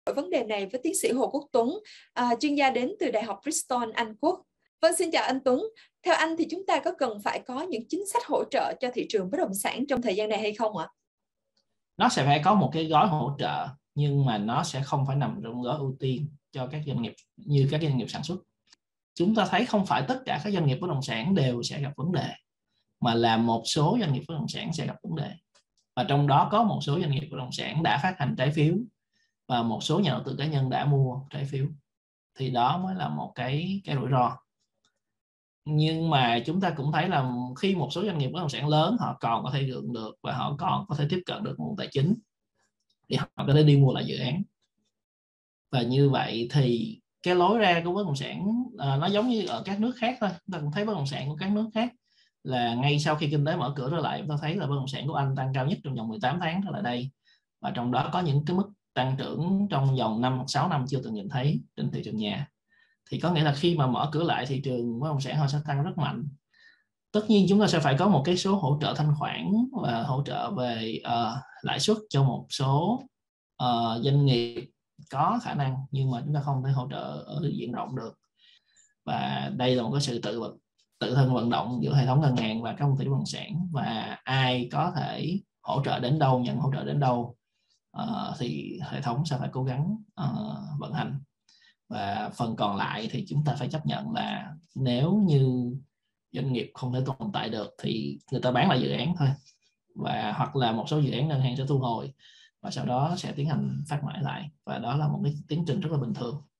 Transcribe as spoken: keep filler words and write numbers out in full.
vấn đề này với tiến sĩ Hồ Quốc Tuấn, à, chuyên gia đến từ Đại học Bristol, Anh Quốc. Vâng, xin chào anh Tuấn. Theo anh thì chúng ta có cần phải có những chính sách hỗ trợ cho thị trường bất động sản trong thời gian này hay không ạ? Nó sẽ phải có một cái gói hỗ trợ, nhưng mà nó sẽ không phải nằm trong gói ưu tiên cho các doanh nghiệp như các doanh nghiệp sản xuất. Chúng ta thấy không phải tất cả các doanh nghiệp bất động sản đều sẽ gặp vấn đề, mà là một số doanh nghiệp bất động sản sẽ gặp vấn đề. Và trong đó có một số doanh nghiệp bất động sản đã phát hành trái phiếu và một số nhà đầu tư cá nhân đã mua trái phiếu. Thì đó mới là một cái cái rủi ro. Nhưng mà chúng ta cũng thấy là khi một số doanh nghiệp bất động sản lớn họ còn có thể gượng được và họ còn có thể tiếp cận được nguồn tài chính thì họ có thể đi mua lại dự án. Và như vậy thì cái lối ra của bất động sản à, nó giống như ở các nước khác thôi. Chúng ta cũng thấy bất động sản của các nước khác là ngay sau khi kinh tế mở cửa trở lại, chúng ta thấy là bất động sản của Anh tăng cao nhất trong vòng mười tám tháng trở lại đây, và trong đó có những cái mức tăng trưởng trong vòng năm hoặc sáu năm chưa từng nhìn thấy trên thị trường nhà. Thì có nghĩa là khi mà mở cửa lại thị trường bất động sản họ sẽ tăng rất mạnh. Tất nhiên chúng ta sẽ phải có một cái số hỗ trợ thanh khoản và hỗ trợ về uh, lãi suất cho một số uh, doanh nghiệp có khả năng, nhưng mà chúng ta không thể hỗ trợ ở diện rộng được. Và đây là một cái sự tự vận, tự thân vận động giữa hệ thống ngân hàng và các công ty bất động sản, và ai có thể hỗ trợ đến đâu, nhận hỗ trợ đến đâu uh, thì hệ thống sẽ phải cố gắng uh, vận hành. Và phần còn lại thì chúng ta phải chấp nhận là nếu như doanh nghiệp không thể tồn tại được thì người ta bán lại dự án thôi, và hoặc là một số dự án ngân hàng sẽ thu hồi và sau đó sẽ tiến hành phát mãi lại, và đó là một cái tiến trình rất là bình thường.